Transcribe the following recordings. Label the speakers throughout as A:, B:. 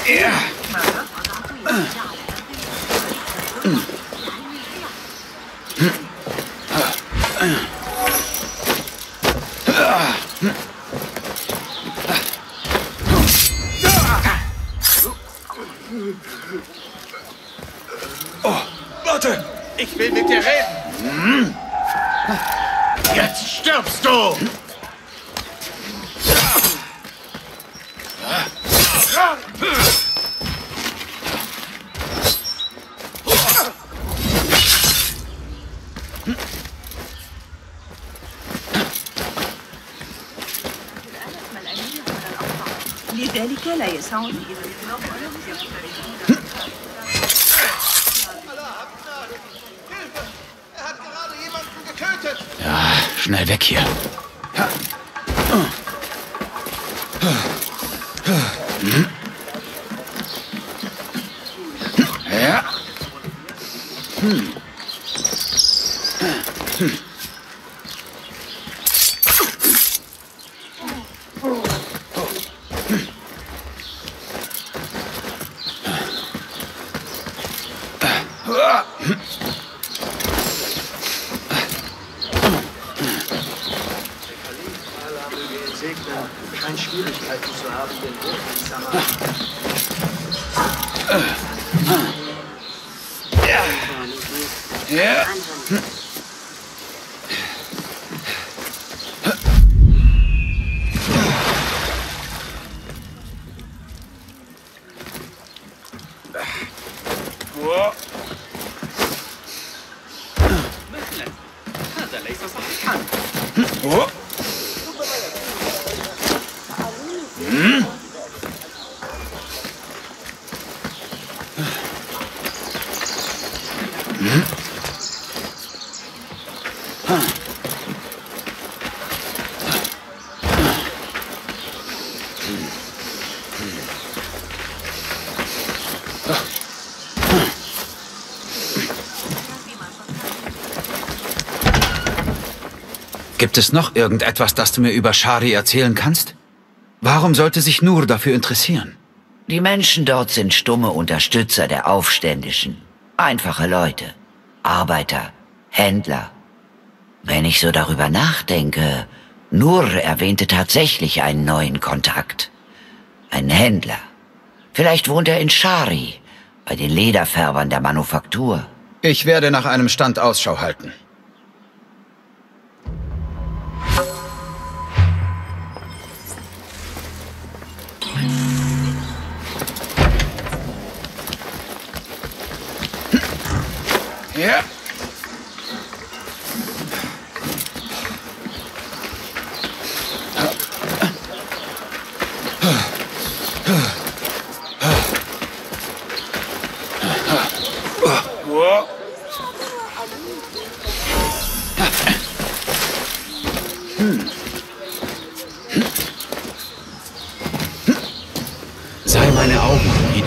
A: Oh, warte!
B: Ich will mit dir reden! Jetzt stirbst du!
C: لذلك لا يسعني
B: Er hat gerade jemanden getötet!
A: Ja, schnell weg hier. Ja.
D: Scheint Schwierigkeiten zu haben, den Hochsamer.
A: Ja.
E: هذا ليس صحيحا.
A: Gibt es noch irgendetwas, das du mir über Shari erzählen kannst? Warum sollte sich Nur dafür interessieren?
F: Die Menschen dort sind stumme Unterstützer der Aufständischen. Einfache Leute. Arbeiter. Händler. Wenn ich so darüber nachdenke, Nur erwähnte tatsächlich einen neuen Kontakt. Einen Händler. Vielleicht wohnt er in Shari, bei den Lederfärbern der Manufaktur.
A: Ich werde nach einem Stand Ausschau halten. Ja. Sei meine Augen, Guido.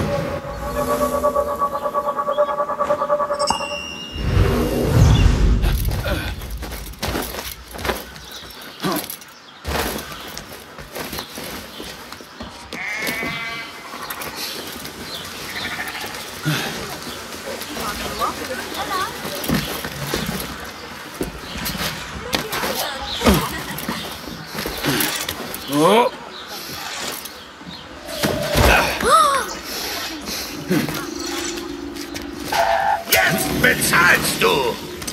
A: Oh.
B: Jetzt bezahlst du!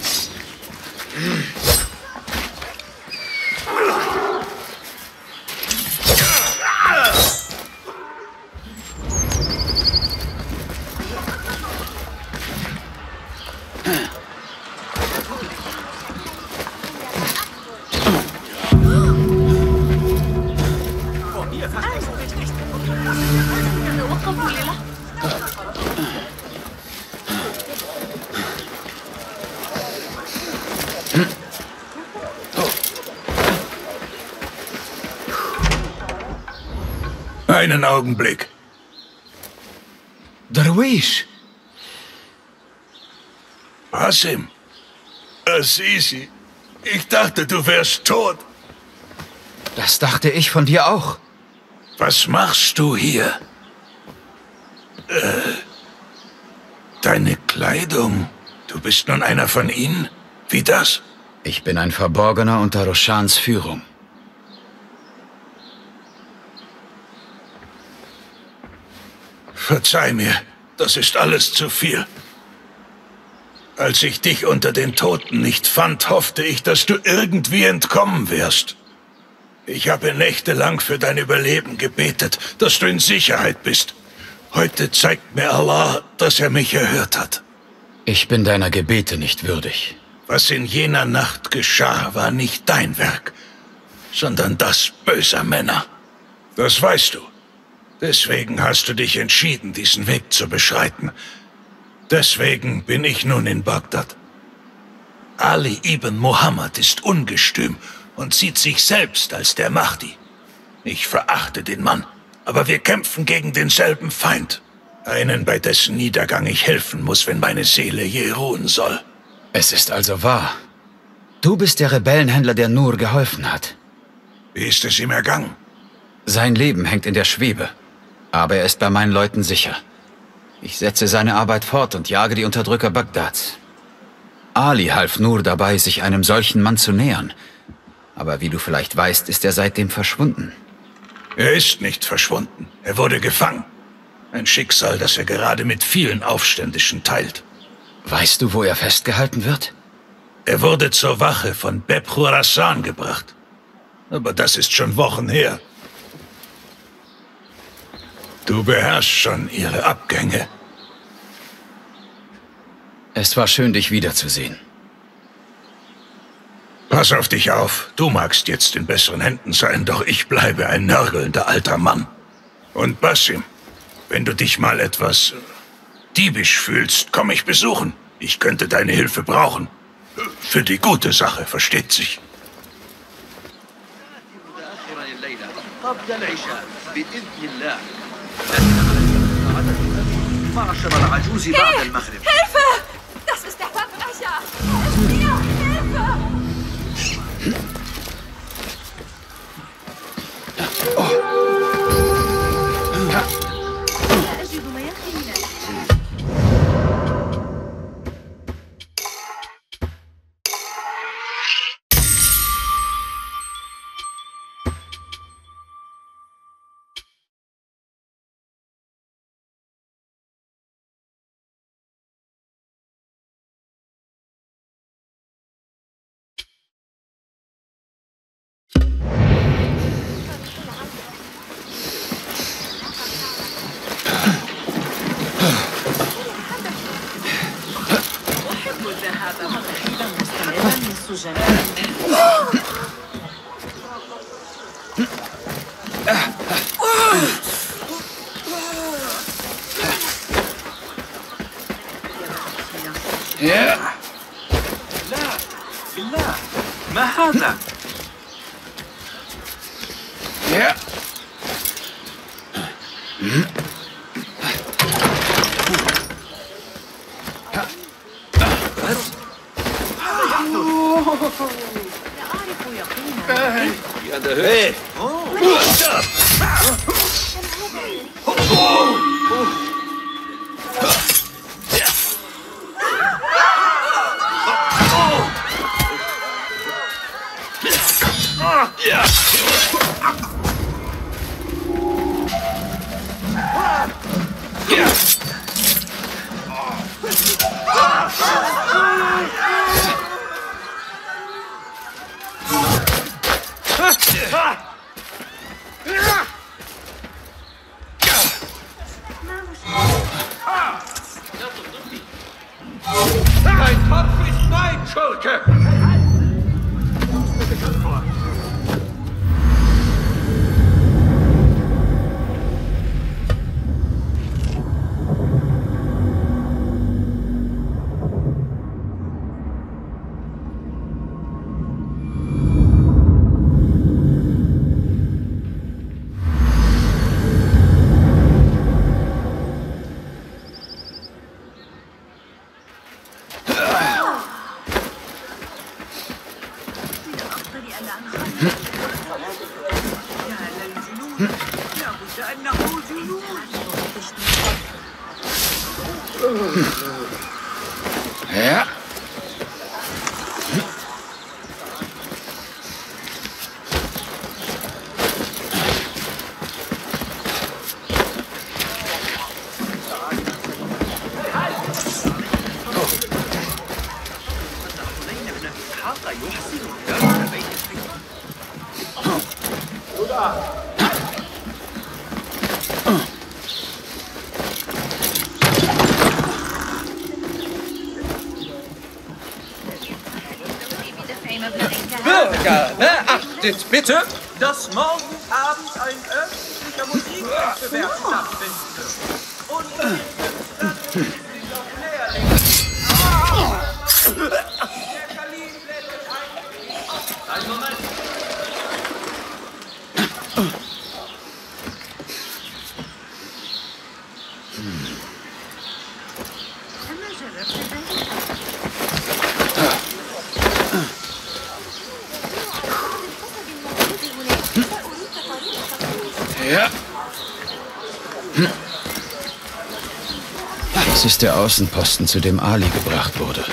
G: Einen Augenblick.
A: Darwish!
G: Hasim. Assisi. Ich dachte, du wärst tot.
A: Das dachte ich von dir auch.
G: Was machst du hier? Deine Kleidung. Du bist nun einer von ihnen? Wie das?
A: Ich bin ein Verborgener unter Roshans Führung.
G: Verzeih mir, das ist alles zu viel. Als ich dich unter den Toten nicht fand, hoffte ich, dass du irgendwie entkommen wärst. Ich habe nächtelang für dein Überleben gebetet, dass du in Sicherheit bist. Heute zeigt mir Allah, dass er mich erhört hat.
A: Ich bin deiner Gebete nicht würdig.
G: Was in jener Nacht geschah, war nicht dein Werk, sondern das böser Männer. Das weißt du. Deswegen hast du dich entschieden, diesen Weg zu beschreiten. Deswegen bin ich nun in Bagdad. Ali ibn Muhammad ist ungestüm und sieht sich selbst als der Mahdi. Ich verachte den Mann, aber wir kämpfen gegen denselben Feind. Einen, bei dessen Niedergang ich helfen muss, wenn meine Seele je ruhen soll.
A: Es ist also wahr. Du bist der Rebellenhändler, der Nur geholfen hat.
G: Wie ist es ihm ergangen?
A: Sein Leben hängt in der Schwebe. Aber er ist bei meinen Leuten sicher. Ich setze seine Arbeit fort und jage die Unterdrücker Bagdads. Ali half Nur dabei, sich einem solchen Mann zu nähern. Aber wie du vielleicht weißt, ist er seitdem verschwunden.
G: Er ist nicht verschwunden. Er wurde gefangen. Ein Schicksal, das er gerade mit vielen Aufständischen teilt.
A: Weißt du, wo er festgehalten wird?
G: Er wurde zur Wache von Beb Khurasan gebracht. Aber das ist schon Wochen her. Du beherrschst schon ihre Abgänge.
A: Es war schön, dich wiederzusehen.
G: Pass auf dich auf. Du magst jetzt in besseren Händen sein, doch ich bleibe ein nörgelnder alter Mann. Und Basim, wenn du dich mal etwas diebisch fühlst, komm mich besuchen. Ich könnte deine Hilfe brauchen. Für die gute Sache, versteht sich.
E: قبل العشاء بإذن الله. معشر العجوز بعد المغرب.
C: Hilfe! Das ist der Verbrecher! Helft mir! Hilfe! لا أجد ما يكفي من أحب الذهاب متحيدا مستمرا للسجناء.
E: لا بالله ما هذا؟
C: لا أعرف يقينا.
G: Dein Kopf ist mein, Schurke!
C: من الأفضل ألا أنخرط
B: Ja.
E: Bürger, beachtet bitte, dass morgen Abend ein öffentlicher Musikwettbewerb stattfinden wird. Und ein Moment.
B: Ja.
A: Das ist der Außenposten, zu dem Ali gebracht wurde.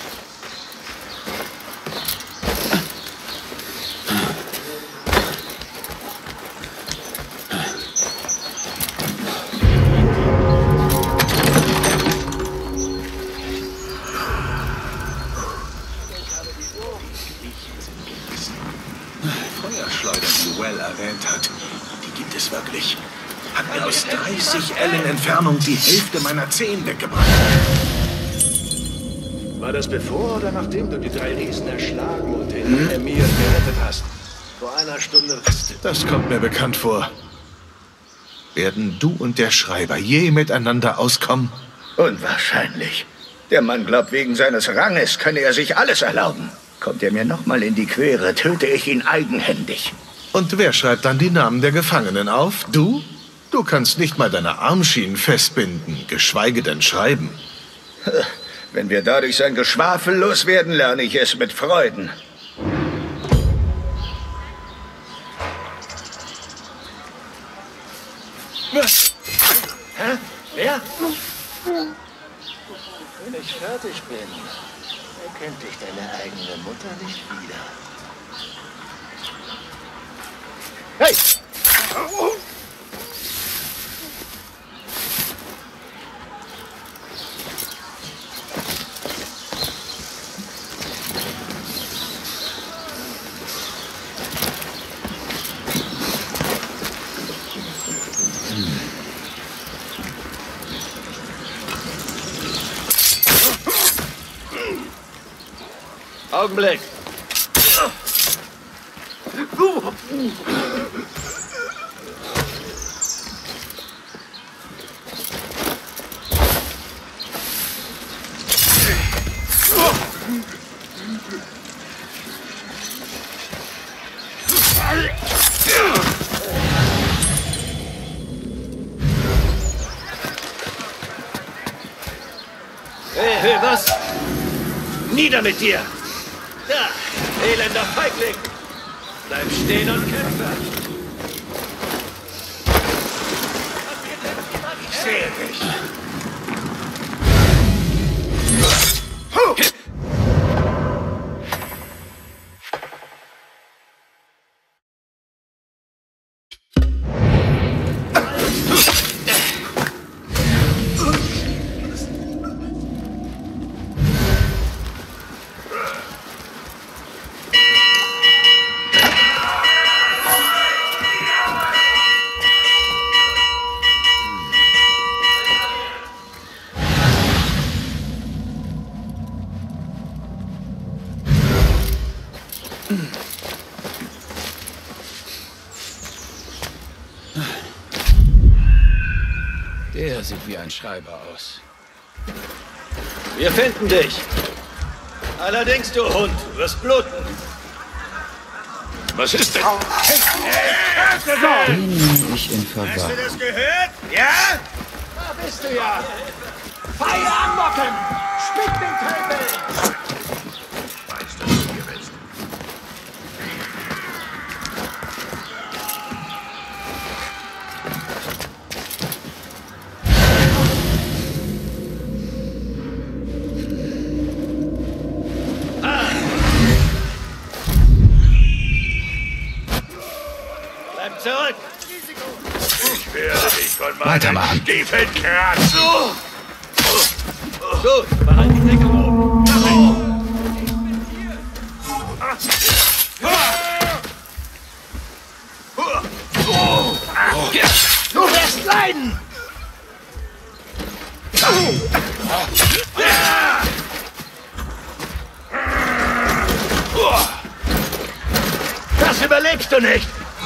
G: Feuerschleudern, die Well erwähnt hat, die gibt es wirklich. Hat mir aus 30 Ellen Entfernung die Hälfte meiner Zehen weggebracht.
D: War das bevor oder nachdem du die 3 Riesen erschlagen und den Emir gerettet hast? Vor einer Stunde.
G: Das kommt mir bekannt vor. Werden du und der Schreiber je miteinander auskommen?
B: Unwahrscheinlich. Der Mann glaubt, wegen seines Ranges könne er sich alles erlauben. Kommt er mir nochmal in die Quere, töte ich ihn eigenhändig.
G: Und wer schreibt dann die Namen der Gefangenen auf? Du? Du kannst nicht mal deine Armschienen festbinden, geschweige denn schreiben.
B: Wenn wir dadurch sein Geschwafel loswerden, lerne ich es mit Freuden.
D: Hä? Wer? Wenn ich fertig bin, erkennt dich deine eigene Mutter nicht wieder. Hey! Augenblick! Hey, was? Nieder mit dir! Da, elender Feigling! Bleib stehen und kämpfe! Ich sehe dich!
A: Der sieht wie ein Schreiber aus.
D: Wir finden dich! Allerdings, du Hund, du wirst bluten!
G: Was ist denn?
A: Den nehme ich in Verwahrung.
B: Hast du das gehört? Ja?
D: Da bist du ja! Feier anlocken! Spick den Krempel!
G: Weißt du, was du hier willst?
A: weitermachen.
B: Stiefel kratzt.
D: Gut, behalt die Deckung oben.
B: Du wirst leiden! Das überlebst du nicht!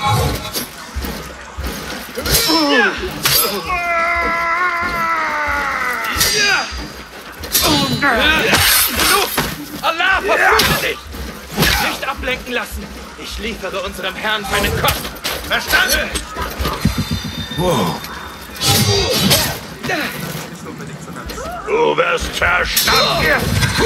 E: Allah verflucht dich! Nicht ablenken lassen! Ich liefere unserem Herrn seinen Kopf!
B: Verstanden?
G: Wow.
B: Du wirst verstanden!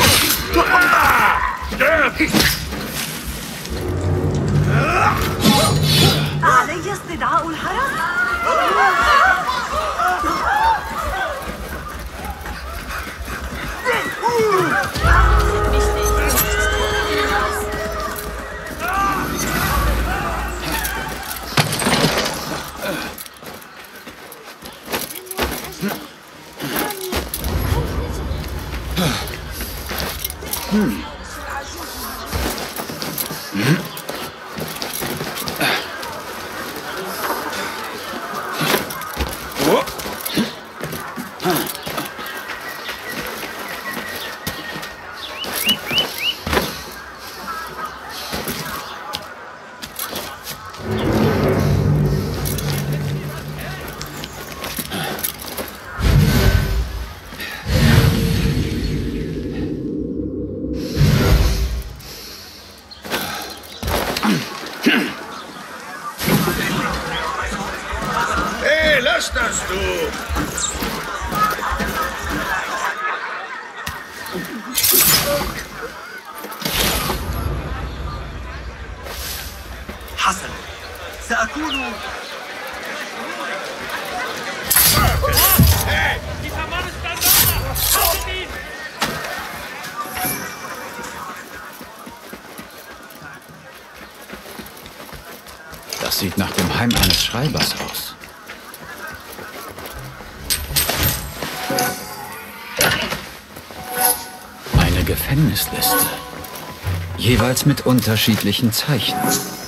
C: علي استدعاء الحرس؟
B: Hey, lass das, du!
E: حسن سأكون Dieser Mann ist ein Mörder! Haltet ihn!
A: Das sieht nach dem Heim eines Schreibers aus. Eine Gefängnisliste. Jeweils mit unterschiedlichen Zeichen.